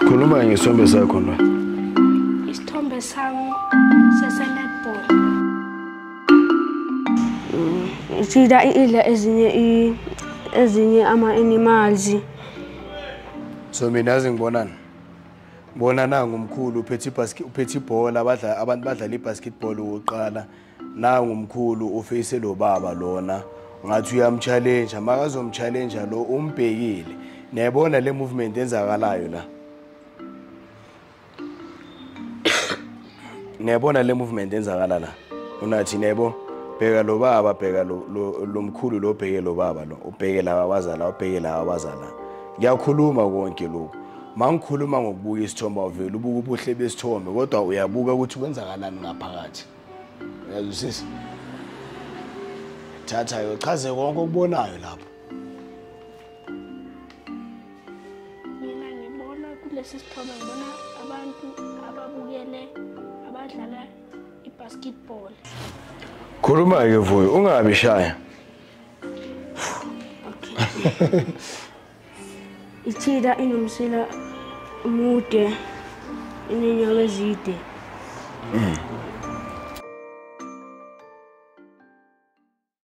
Khuluma ngesithombe sakho na. Isithombe sami sese-netball. Sida idla ezinye ama-animals. So mina yazi ngibonana. Ngibonana ngumkhulu uphethe ibhola abantu badlala ibasketball oqala. Nangu umkhulu uface lo baba lona. Ngathi uyamchallenge, makazomchallenge lo umbhekile. Niyabona le movement enzakalayo la. Niyabona le movement enzakala la. Unathi niyabo bheka lo baba bheka lo mkhulu lo bheke lo baba lo ubheke laba abazala ubheke laba abazala. Ngiyakhuluma konke lokho. Mangikhuluma ngokubuka isithombe avela ubuka ubuhle besithombe kodwa uyabuka ukuthi kwenzakalani ngaphakathi. Uyazwisisa? Thatha yochaze konke okubonayo lapho. Mina ngibona kulesi sithombe ngibona abantu ababukele abadlala ibasketball. Khuluma ke vuyo ungabi shaya. Okay. Ichida inomsila umude inenyawo ezide.